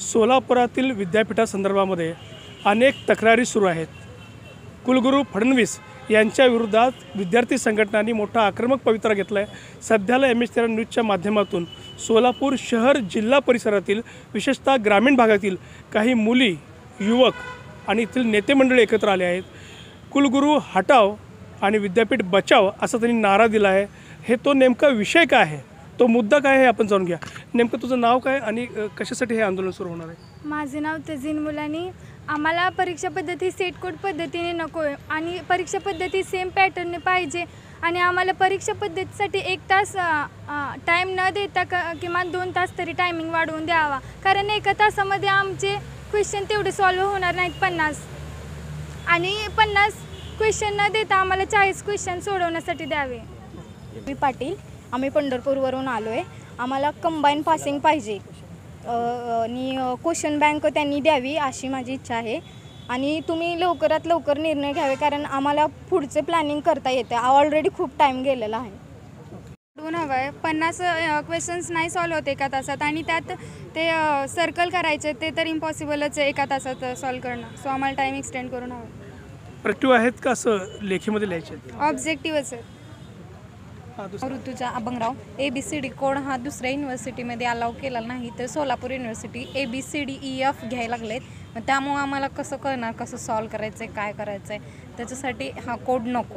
सोलापुरातील विद्यापीठासंदर्भामध्ये अनेक तक्रारी सुरू आहेत। कुलगुरू फडणवीस यांच्या विरोधात विद्यार्थी संघटनांनी मोठा आक्रमक पवित्रा घेतला आहे। सध्याला MS13 न्यूजच्या माध्यमातून सोलापूर शहर जिल्हा परिसरातील विशेषतः ग्रामीण भागातील काही मुली, युवक आणि येथील नेते मंडळी एकत्र आले आहेत। कुलगुरू हटाव आणि विद्यापीठ बचाव असा त्यांनी नारा दिला आहे। हे तो नेमका विषय काय आहे, तो मुद्दा काय आहे, आपण जाणून घ्या। नेमकं तुझं नाव काय आणि कशासाठी हे आंदोलन सुरू होणार आहे? माझे नाव तजीन मुलानी। आम्हाला परीक्षा पद्धती सेट कोड पद्धतीने नको आहे आणि परीक्षा पद्धती सेम पॅटर्नने पाहिजे आणि आम्हाला परीक्षा पद्धतीसाठी 1 तास टाईम न देता किमान 2 तास तरी टायमिंग वाढवून द्यावा, कारण 1 तासामध्ये आमचे क्वेश्चन तेवढे सॉल्व्ह होणार नाहीत 50 आणि 50 क्वेश्चन न देता आम्हाला 40 क्वेश्चन सोडवण्यासाठी द्यावे। मी पाटील, आम्ही पंढरपूरवरून आलो आहे। आम्हाला कंबाईन पासिंग पाहिजे आणि क्वेश्चन बँक त्यांनी द्यावी अशी माझी इच्छा आहे आणि तुम्ही लवकरात लवकर निर्णय घ्यावे, कारण आम्हाला पुढचे प्लॅनिंग करता येते। ऑलरेडी खूप टाईम गेलेला आहे। दोन हवं आहे, 50 क्वेश्चन्स नाही सॉल्व्ह होते 1 तासात आणि त्यात ते सर्कल करायचे ते तर इम्पॉसिबलच आहे 1 तासात सॉल्व्ह करणं। सो आम्हाला टाईम एक्सटेंड करून हवं। प्रॅक्टिव्ह आहेत का असं लेखीमध्ये लिहायचे? ऑब्जेक्टिव्हच आहे। ऋतुजा अभंगराव। ABCD कोड हा दुसऱ्या युनिव्हर्सिटीमध्ये अलाउ केला नाही, तर सोलापूर युनिव्हर्सिटी ABCDEF घ्यायला लागलेत। मग त्यामुळे आम्हाला कसं कळणार, कसं सॉल्व करायचं आहे, काय करायचं आहे, त्याच्यासाठी हा कोड नको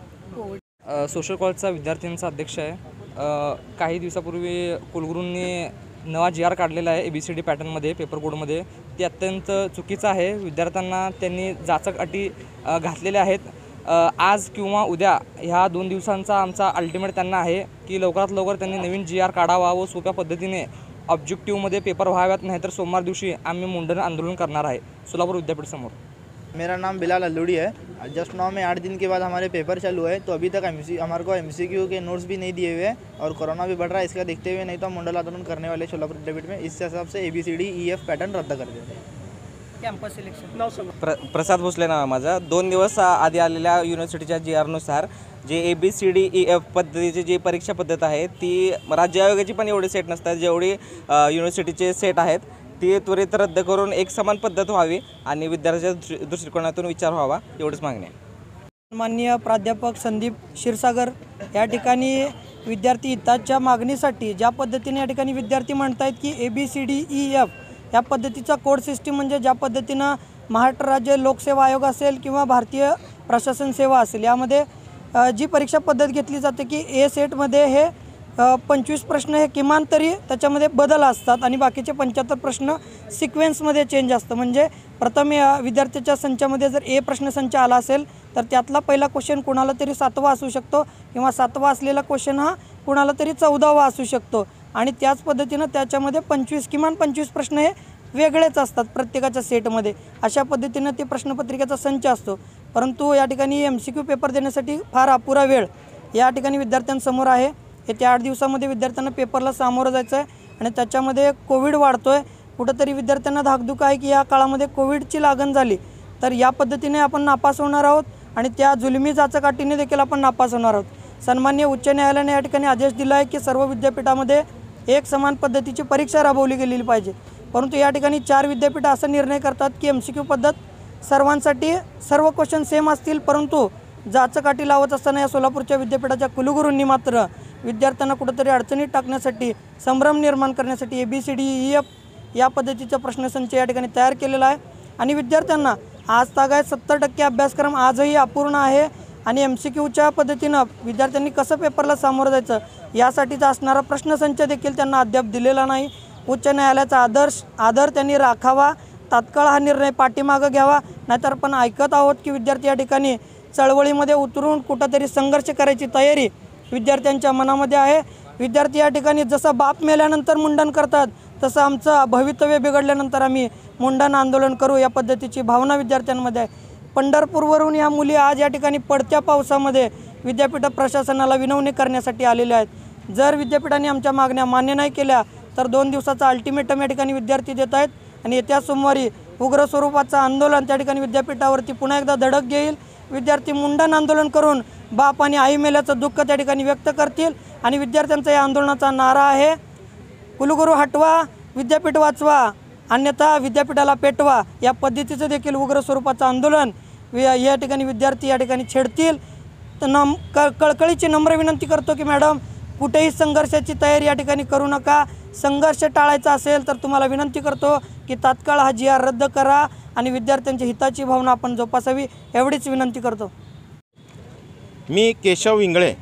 आहे। सोशल कॉलेजचा विद्यार्थ्यांचा अध्यक्ष आहे। काही दिवसापूर्वी कुलगुरूंनी नवा GR काढलेला आहे ABCD पॅटर्नमध्ये, पेपर कोडमध्ये। ते अत्यंत चुकीचं आहे। विद्यार्थ्यांना त्यांनी जाचक अटी घातलेल्या आहेत। आज किंवा उद्या ह्या 2 दिवसांचा आमचा अल्टिमेट त्यांना आहे की लवकरात लवकर त्यांनी नवीन GR काढावा व सोप्या पद्धतीने ऑब्जेक्टिव्हमध्ये पेपर व्हाव्यात, नाहीतर सोमवार दिवसी आम्ही मुंडन आंदोलन करणार आहे सोलापुर विद्यापीठ समोर। मेरा नाम बिलाल अल्लूड़ी है। जस्ट 9 में 8 दिन के बाद हमारे पेपर चालू है, तो अभी तक हमारे को MCQ के नोट्स भी नहीं दिए हुए हैं और कोरोना भी बढ़ रहा है। इसका देखते हुए नहीं तो हम मुंडन आंदोलन करने वाले सोलापुर विद्यापीठ में। इस हिसाब से ABCDEF पैटर्न रद्द कर देते हैं। कॅम्पस सिलेक्शन प्रसाद भोसले नाव माझा। 2 दिवस आधी आलेल्या युनिव्हर्सिटीच्या GR नुसार जे ABCDEF पद्धतीची जी परीक्षा पद्धत आहे ती राज्य आयोगाची पण एवढे सेट नसतात जेवढी युनिव्हर्सिटीचे सेट आहेत। ती त्वरित रद्द करून एक समान पद्धत व्हावी आणि विद्यार्थ्यांच्या दृष्टिकोनातून विचार व्हावा, एवढंच मागणी आहे। माननीय प्राध्यापक संदीप क्षीरसागर या ठिकाणी विद्यार्थी हिताच्या मागणीसाठी ज्या पद्धतीने या ठिकाणी विद्यार्थी म्हणतात की ABCDEF या पद्धतीचा कोड सिस्टीम म्हणजे ज्या पद्धतीनं महाराष्ट्र राज्य लोकसेवा आयोग असेल किंवा भारतीय प्रशासन सेवा असेल, यामध्ये जी परीक्षा पद्धत घेतली जाते की A सेटमध्ये हे 25 प्रश्न हे किमान तरी त्याच्यामध्ये बदल असतात आणि बाकीचे 75 प्रश्न सिक्वेन्समध्ये चेंज असतं। म्हणजे प्रथम विद्यार्थ्याच्या संचामध्ये जर A प्रश्नसंच आला असेल तर त्यातला पहिला क्वेश्चन कुणाला तरी 7वा असू शकतो किंवा 7वा असलेला क्वेश्चन हा कुणाला तरी 14वा असू शकतो आणि त्याच पद्धतीनं त्याच्यामध्ये किमान 25 प्रश्न हे वेगळेच असतात प्रत्येकाच्या सेटमध्ये। अशा पद्धतीनं ते प्रश्नपत्रिकेचा संच असतो। परंतु या ठिकाणी MCQ पेपर देण्यासाठी फार अपुरा वेळ या ठिकाणी विद्यार्थ्यांसमोर आहे। येत्या 8 दिवसामध्ये विद्यार्थ्यांना पेपरला सामोरं जायचं आहे आणि त्याच्यामध्ये कोविड वाढतो आहे। कुठंतरी विद्यार्थ्यांना धाकधूक आहे की या काळामध्ये कोविडची लागण झाली तर या पद्धतीने आपण नापास होणार आहोत आणि त्या जुलमी जाचकाटीने देखील आपण नापास होणार आहोत। सन्माननीय उच्च न्यायालयाने या ठिकाणी आदेश दिला आहे की सर्व विद्यापीठामध्ये एक समान पद्धतीची परीक्षा राबवली गेलेली पाहिजे, परंतु या ठिकाणी 4 विद्यापीठ असा निर्णय करतात की MCQ पद्धत सर्वांसाठी सर्व क्वेश्चन सेम असतील, परंतु जाचकाठी लावत असताना या सोलापूरच्या विद्यापीठाच्या कुलगुरूंनी मात्र विद्यार्थ्यांना कुठंतरी अडचणीत टाकण्यासाठी, संभ्रम निर्माण करण्यासाठी ABCDEF या पद्धतीचा प्रश्नसंच या ठिकाणी तयार केलेला आहे आणि विद्यार्थ्यांना आज तागायत 70% अभ्यासक्रम आजही अपूर्ण आहे आणि MCQच्या पद्धतीनं विद्यार्थ्यांनी कसं पेपरला सामोरं जायचं यासाठीचा असणारा प्रश्नसंच देखील त्यांना अद्याप दिलेला नाही। उच्च न्यायालयाचा आदर त्यांनी राखावा, तात्काळ हा निर्णय पाठीमागं घ्यावा, नाहीतर आपण ऐकत आहोत की विद्यार्थी या ठिकाणी चळवळीमध्ये उतरून कुठंतरी संघर्ष करायची तयारी विद्यार्थ्यांच्या मनामध्ये आहे। विद्यार्थी या ठिकाणी जसं बाप मेल्यानंतर मुंडन करतात तसं आमचं भवितव्य बिघडल्यानंतर आम्ही मुंडन आंदोलन करू या पद्धतीची भावना विद्यार्थ्यांमध्ये आहे। पंढरपूरवरून या मुली आज या ठिकाणी पडत्या पावसामध्ये विद्यापीठ प्रशासनाला विनवणी करण्यासाठी आलेल्या आहेत। जर विद्यापीठाने आमच्या मागण्या मान्य नाही केल्या तर 2 दिवसाचा अल्टिमेटम या ठिकाणी विद्यार्थी देत आहेत आणि येत्या सोमवारी उग्र स्वरूपाचं आंदोलन त्या ठिकाणी विद्यापीठावरती पुन्हा एकदा धडक घेईल। विद्यार्थी मुंडन आंदोलन करून बाप आणि आई मेल्याचं दुःख त्या ठिकाणी व्यक्त करतील आणि विद्यार्थ्यांचा या आंदोलनाचा नारा आहे कुलगुरू हटवा, विद्यापीठ वाचवा अन्यथा विद्यापीठाला पेटवा या पद्धतीचं देखील उग्र स्वरूपाचं आंदोलन या ठिकाणी विद्यार्थी या ठिकाणी छेडतील. तर कळकळीची नम्र विनंती करतो की मॅडम कुठेही संघर्षाची तयारी या ठिकाणी करू नका. संघर्ष टाळायचा असेल तर तुम्हाला विनंती करतो की तात्काळ हा GR रद्द करा आणि विद्यार्थ्यांच्या हिताची भावना आपण जोपासावी एवढीच विनंती करतो. मी केशव इंगळे.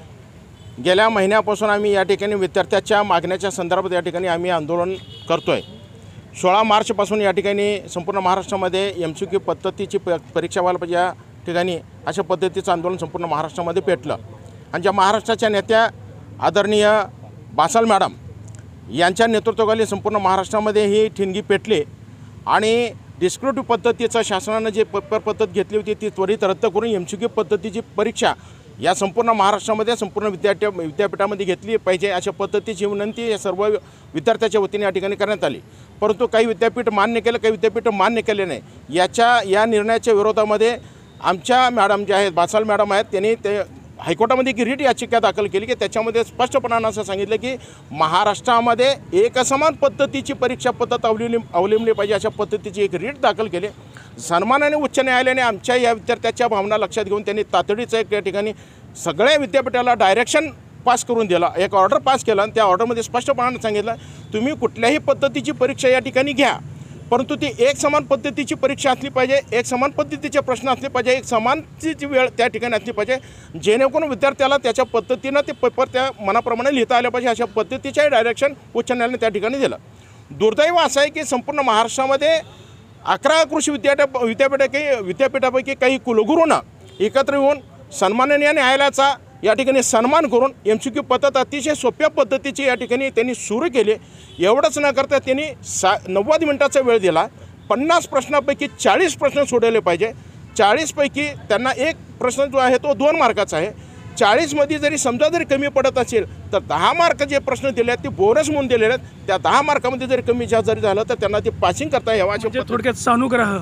गेल्या महिन्यापासून आम्ही या ठिकाणी विद्यार्थ्याच्या मागण्याच्या संदर्भात या ठिकाणी आम्ही आंदोलन करतो आहे. 16 मार्चपासून या ठिकाणी संपूर्ण महाराष्ट्रामध्ये MCQ पद्धतीची परीक्षा व्हायला पाहिजे या ठिकाणी अशा पद्धतीचं आंदोलन संपूर्ण महाराष्ट्रामध्ये पेटलं. आणि ज्या महाराष्ट्राच्या नेत्या आदरणीय बासाल मॅडम यांच्या नेतृत्वाखाली संपूर्ण महाराष्ट्रामध्ये ही ठिणगी पेटली आणि डिस्क्रिप्टिव्ह पद्धतीचं शासनानं जे पेपर पद्धत घेतली होती ती त्वरित रद्द करून MCQ पद्धतीची परीक्षा या संपूर्ण महाराष्ट्रामध्ये संपूर्ण विद्यापीठामध्ये घेतली पाहिजे अशा पद्धतीची विनंती या सर्व विद्यार्थ्याच्या वतीने या ठिकाणी करण्यात आली. परंतु काही विद्यापीठ मान्य केलं, काही विद्यापीठ मान्य केले नाही. या निर्णयाच्या विरोधामध्ये आमच्या मॅडम ज्या आहेत बासाल मॅडम आहेत त्यांनी ते हायकोर्टामध्ये एक रिट याचिका दाखल केली की त्याच्यामध्ये स्पष्टपणानं असं सांगितलं की महाराष्ट्रामध्ये एकसमान पद्धतीची परीक्षा पद्धत अवलंबली पाहिजे अशा पद्धतीची एक रिट दाखल केली. सन्मानाने उच्च न्यायालयाने आमच्या या विद्यार्थ्याच्या भावना लक्षात घेऊन त्यांनी तातडीचं एक या ठिकाणी सगळ्या विद्यापीठाला डायरेक्शन पास करून दिला, एक ऑर्डर पास केला आणि त्या ऑर्डरमध्ये स्पष्टपणाने सांगितलं तुम्ही कुठल्याही पद्धतीची परीक्षा या ठिकाणी घ्या, परंतु ती एक समान पद्धतीची परीक्षा असली पाहिजे, एक समान पद्धतीचे प्रश्न असले पाहिजे, एक समानची वेळ त्या ठिकाणी असली पाहिजे, जेणेकरून विद्यार्थ्याला त्याच्या पद्धतीनं ते पेपर त्या मनाप्रमाणे लिहिता आले पाहिजे अशा पद्धतीचे डायरेक्शन उच्च न्यायालयाने त्या ठिकाणी दिलं. दुर्दैव असं आहे की संपूर्ण महाराष्ट्रामध्ये 11 कृषी विद्यापीठापैकी काही कुलगुरूंना एकत्र येऊन सन्माननीय न्यायालयाचा या ठिकाणी सन्मान करून MCQ पद्धत अतिशय सोप्या पद्धतीची या ठिकाणी त्यांनी सुरू केली. एवढंच न करता त्यांनी 90 मिनिटाचा वेळ दिला. 50 प्रश्नापैकी 40 प्रश्न सोडवले पाहिजे. 40पैकी त्यांना एक प्रश्न जो आहे तो 2 मार्काचा आहे. 40मध्ये जरी समजा जरी कमी पडत असेल तर 10 मार्क जे प्रश्न दिले आहेत ते बोनस म्हणून दिलेले आहेत. त्या 10 मार्कामध्ये जरी कमी जास्त जरी झालं तर त्यांना ते पासिंग करता यावं अशा थोडक्यात सानुग्रह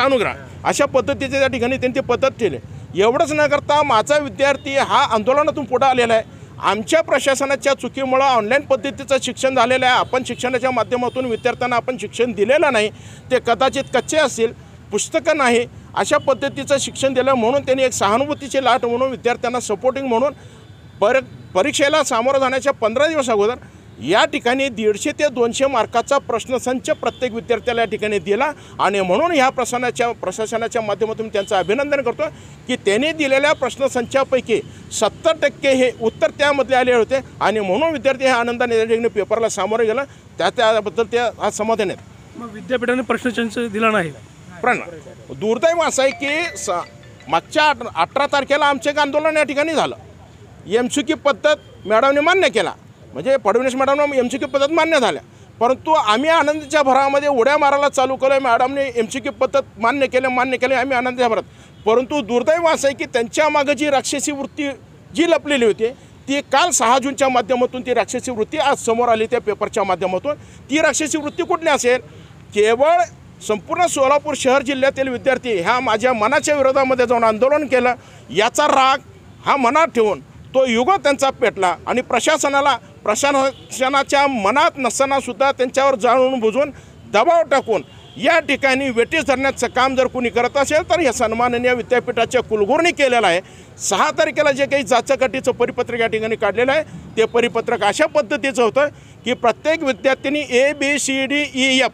अशा पद्धतीचे त्या ठिकाणी त्यांनी ते पद्धत केले. एवढंच न करता माझा विद्यार्थी हा आंदोलनातून पुढे आलेला आहे. आमच्या प्रशासनाच्या चुकीमुळं ऑनलाईन पद्धतीचं शिक्षण झालेलं आहे. आपण शिक्षणाच्या माध्यमातून विद्यार्थ्यांना आपण शिक्षण दिलेलं नाही, ते कदाचित कच्चे असतील, पुस्तकं नाही अशा पद्धतीचं शिक्षण दिलं म्हणून त्यांनी एक सहानुभूतीची लाट म्हणून विद्यार्थ्यांना सपोर्टिंग म्हणून परीक्षेला सामोरं जाण्याच्या 15 दिवस अगोदर या ठिकाणी 150 ते 200 मार्काचा प्रश्नसंच प्रत्येक विद्यार्थ्याला या ठिकाणी दिला आणि म्हणून ह्या प्रशासनाच्या माध्यमातून त्यांचं अभिनंदन करतो की त्यांनी दिलेल्या प्रश्नसंचापैकी 70% हे उत्तर त्यामधले आले होते आणि म्हणून विद्यार्थी हे आनंदाने या ठिकाणी पेपरला सामोरे गेला. त्याबद्दल ते आज समाधान आहेत. मग विद्यापीठाने प्रश्नसंच दिला नाही. पण दुर्दैव असं आहे की मागच्या 18 तारखेला आमचे एक आंदोलन या ठिकाणी झालं. MCQ पद्धत मॅडमने मान्य केला, म्हणजे फडणवीस मॅडमने MCQ पद्धत मान्य झाल्या, परंतु आम्ही आनंदाच्या भरामध्ये उड्या मारायला चालू केलं. मॅडमने MCQ पद्धत मान्य केले आम्ही आनंदाच्या भरात. परंतु दुर्दैव असं आहे की त्यांच्या मागं जी राक्षसी वृत्ती जी लपलेली होती ती काल 6 जूनच्या माध्यमातून ती राक्षसी वृत्ती आज समोर आली त्या पेपरच्या माध्यमातून. ती राक्षसी वृत्ती कुठली असेल? केवळ संपूर्ण सोलापूर शहर जिल्ह्यातील विद्यार्थी ह्या माझ्या मनाच्या विरोधामध्ये जाऊन आंदोलन केलं, याचा राग हा मनात ठेवून तो युग त्यांचा पेटला आणि प्रशासनाच्या मनात नसतानासुद्धा त्यांच्यावर जाणून बुजून दबाव टाकून या ठिकाणी वेटीस धरण्याचं काम जर कोणी करत असेल तर हे सन्माननीय विद्यापीठाच्या कुलगुरूंनी केलेलं आहे. 6 तारखेला जे काही जाचकाटीचं परिपत्रक या ठिकाणी काढलेलं आहे ते परिपत्रक अशा पद्धतीचं होतं की प्रत्येक विद्यार्थ्यांनी ABCDEF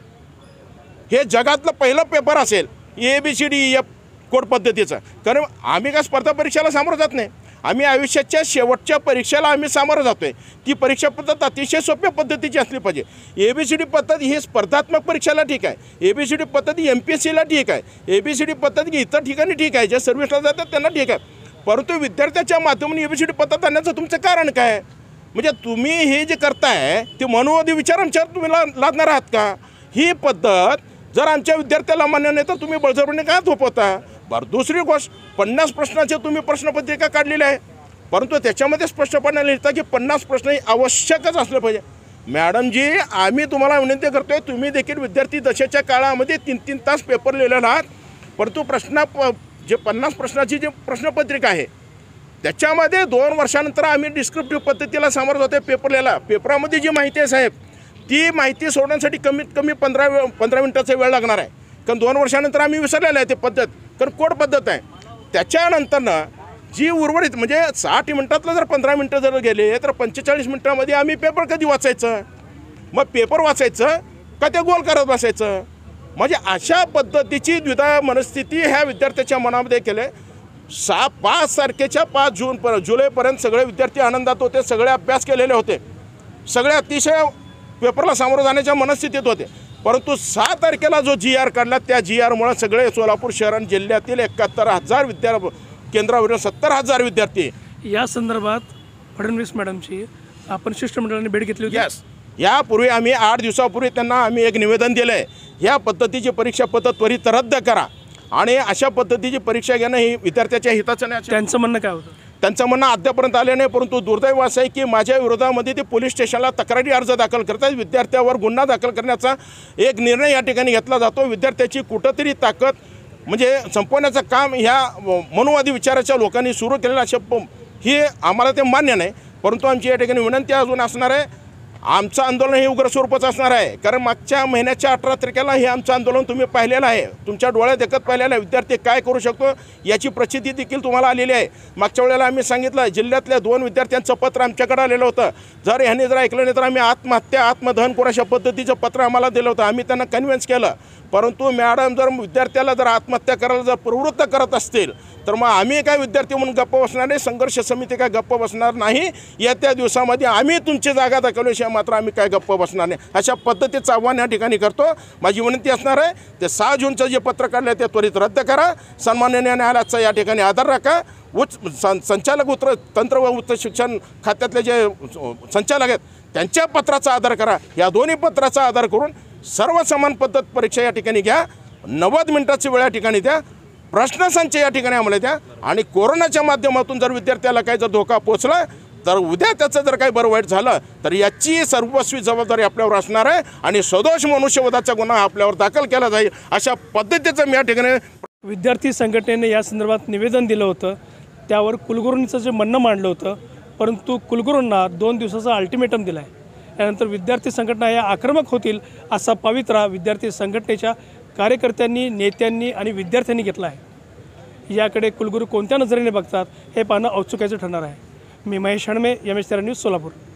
हे जगातलं पहिलं पेपर असेल ABCDEF कोड पद्धतीचं. कारण आम्ही काय स्पर्धा परीक्षेला सामोरं जात नाही, आम्ही आयुष्याच्या शेवटच्या परीक्षेला आम्ही सामोरं जातो आहे. ती परीक्षा पद्धत अतिशय सोप्या पद्धतीची असली पाहिजे. ABCD पद्धत ही स्पर्धात्मक परीक्षेला ठीक आहे, ABCD पद्धत ही MPSCला ठीक आहे, ABCD पद्धत ही इतर ठिकाणी ठीक आहे, जे सर्व्हिसला जातात त्यांना ठीक आहे. परंतु विद्यार्थ्याच्या माध्यमातून ABCD पद्धत आणण्याचं तुमचं कारण काय? म्हणजे तुम्ही हे जे करताय ते मनुवादी विचार आमच्यावर तुम्ही लादणार आहात का? ही पद्धत जर आमच्या विद्यार्थ्याला मान्य नाही तर तुम्ही बळजबरीने काय थोपवता? बरं, दुसरी गोष्ट 50 प्रश्नाचे तुम्ही प्रश्नपत्रिका काढलेली आहे, परंतु त्याच्यामध्ये स्पष्टपणे लिहिता की 50 प्रश्न हे आवश्यकच असले पाहिजे. मॅडमजी, आम्ही तुम्हाला विनंती करतोय, तुम्ही देखील विद्यार्थी दशेच्या काळामध्ये 3-3 तास पेपर लिहिलेला आहात, परंतु जे 50 प्रश्नाची जी प्रश्नपत्रिका आहे त्याच्यामध्ये 2 वर्षानंतर आम्ही डिस्क्रिप्टिव्ह पद्धतीला सामोरं जातो पेपर लिहायला. पेपरामध्ये जी माहिती आहे साहेब ती माहिती सोडण्यासाठी कमीत कमी 15 मिनिटाचा वेळ लागणार आहे. कारण 2 वर्षानंतर आम्ही विसरलेलं आहे ते पद्धत, कारण कोड पद्धत आहे. त्याच्यानंतरनं जी उर्वरित म्हणजे 60 मिनिटातलं जर 15 मिनटं जर गेले तर 45 मिनिटामध्ये आम्ही पेपर कधी वाचायचं, मग पेपर वाचायचं का ते गोल करत बसायचं. म्हणजे अशा पद्धतीची द्विधा मनस्थिती ह्या विद्यार्थ्याच्या मनामध्ये केले. 5 तारखेच्या 5 जुलैपर्यंत सगळे विद्यार्थी आनंदात होते, सगळे अभ्यास केलेले होते, सगळे अतिशय पेपरला सामोरं जाण्याच्या मनस्थितीत होते. परंतु 6 तारखेला जो GR काढला त्या GRमुळे सगळे सोलापूर शहर आणि जिल्ह्यातील 71,000 केंद्रावरील 70,000 विद्यार्थी. या संदर्भात फडणवीस मॅडमची आपण शिष्टमंडळाने भेट घेतली होती. यस, यापूर्वी आम्ही 8 दिवसापूर्वी त्यांना आम्ही एक निवेदन दिलं आहे. ह्या पद्धतीची परीक्षा पद्धत त्वरित रद्द करा आणि अशा पद्धतीची परीक्षा घेणं ही विद्यार्थ्याच्या हिताचं नाही. त्यांचं म्हणणं काय होतं? त्यांचं म्हणणं अद्यापर्यंत आले नाही. परंतु दुर्दैव असं आहे की माझ्या विरोधामध्ये ते पोलीस स्टेशनला तक्रारी अर्ज दाखल करतात. विद्यार्थ्यावर गुन्हा दाखल करण्याचा एक निर्णय या ठिकाणी घेतला जातो. विद्यार्थ्याची कुठंतरी ताकद म्हणजे संपवण्याचं काम ह्या मनुवादी विचाराच्या लोकांनी सुरू केलेलं अशा ही आम्हाला ते मान्य नाही. परंतु आमची या ठिकाणी विनंती अजून असणार आहे, आमचं आंदोलन हे उग्र स्वरूपाचं असणार आहे. कारण मागच्या महिन्याच्या 18 तारखेला हे आमचं आंदोलन तुम्ही पाहिलेलं आहे, तुमच्या डोळ्यात देखत पाहिलेलं आहे. विद्यार्थी काय करू शकतो याची प्रचिती देखील तुम्हाला आलेली आहे. मागच्या वेळेला आम्ही सांगितलं जिल्ह्यातल्या 2 विद्यार्थ्यांचं पत्र आमच्याकडे आलेलं होतं. जर ह्यांनी जर ऐकलं नाही तर आम्ही आत्मदहन करू अशा पद्धतीचं पत्र आम्हाला दिलं होतं. आम्ही त्यांना कन्व्हिन्स केलं. परंतु मॅडम जर विद्यार्थ्याला जर आत्महत्या करायला जर प्रवृत्त करत असतील तर मग आम्ही काय विद्यार्थी म्हणून गप्प बसणार नाही, संघर्ष समिती काय गप्प बसणार नाही. येत्या दिवसामध्ये आम्ही तुमची जागा दाखवल्याशिवाय मात्र आम्ही काय गप्प बसणार नाही. अशा पद्धतीचं आव्हान या ठिकाणी करतो. माझी विनंती असणार आहे ते 6 जूनचं जे पत्र काढलं आहे ते त्वरित रद्द करा. सन्माननीय न्यायालयाचा या ठिकाणी आदर राखा. संचालक तंत्र व उच्च शिक्षण खात्यातले जे संचालक आहेत त्यांच्या पत्राचा आदर करा. या दोन्ही पत्राचा आदर करून सर्व समान पद्धत परीक्षा या ठिकाणी घ्या. 90 मिनिटाची वेळ या ठिकाणी द्या. प्रश्नसंच या ठिकाणी आम्हाला द्या. आणि कोरोनाच्या माध्यमातून जर विद्यार्थ्याला काही जर धोका पोचला तर उद्या त्याचं जर काही बरं वाईट झालं तर याची सर्वस्वी जबाबदारी आपल्यावर असणार आहे आणि सदोष मनुष्यवधाचा गुन्हा आपल्यावर दाखल केला जाईल. अशा पद्धतीचं मी या ठिकाणी विद्यार्थी संघटनेने या संदर्भात निवेदन दिलं होतं, त्यावर कुलगुरूंचं जे म्हणणं मांडलं होतं. परंतु कुलगुरूंना 2 दिवसाचा अल्टिमेटम दिला आहे. त्यानंतर विद्यार्थी संघटना या आक्रमक होतील असा पवित्रा विद्यार्थी संघटनेच्या कार्यकर्त्यांनी, नेत्यांनी आणि विद्यार्थ्यांनी घेतला आहे. याकडे कुलगुरू कोणत्या नजरेने बघतात हे पाहणं औत्सुक्याचं ठरणार आहे. मी महेश हणमे, MH13 न्यूज, सोलापूर.